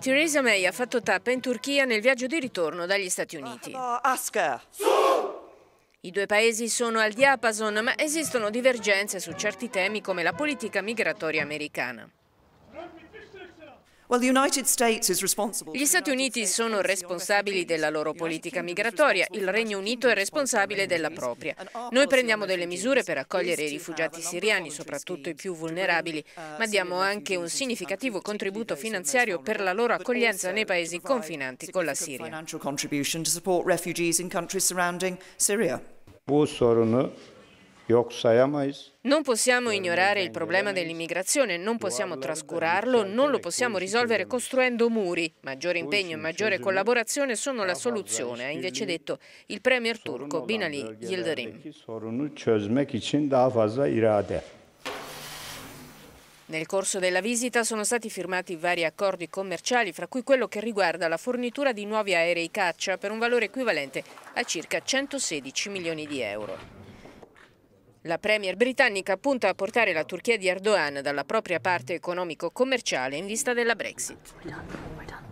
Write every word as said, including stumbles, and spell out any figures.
Theresa May ha fatto tappa in Turchia nel viaggio di ritorno dagli Stati Uniti. I due paesi sono al diapason, ma esistono divergenze su certi temi come la politica migratoria americana. Gli Stati Uniti sono responsabili della loro politica migratoria, il Regno Unito è responsabile della propria. Noi prendiamo delle misure per accogliere i rifugiati siriani, soprattutto i più vulnerabili, ma diamo anche un significativo contributo finanziario per la loro accoglienza nei paesi confinanti con la Siria. Bu sorunu yok sayamayız. Non possiamo ignorare il problema dell'immigrazione, non possiamo trascurarlo, non lo possiamo risolvere costruendo muri. Maggiore impegno e maggiore collaborazione sono la soluzione, ha invece detto il premier turco Binali Yildirim. Sorunu çözmek için daha fazla irade. Nel corso della visita sono stati firmati vari accordi commerciali, fra cui quello che riguarda la fornitura di nuovi aerei caccia per un valore equivalente a circa centosedici milioni di euro. La premier britannica punta a portare la Turchia di Erdogan dalla propria parte economico-commerciale in vista della Brexit.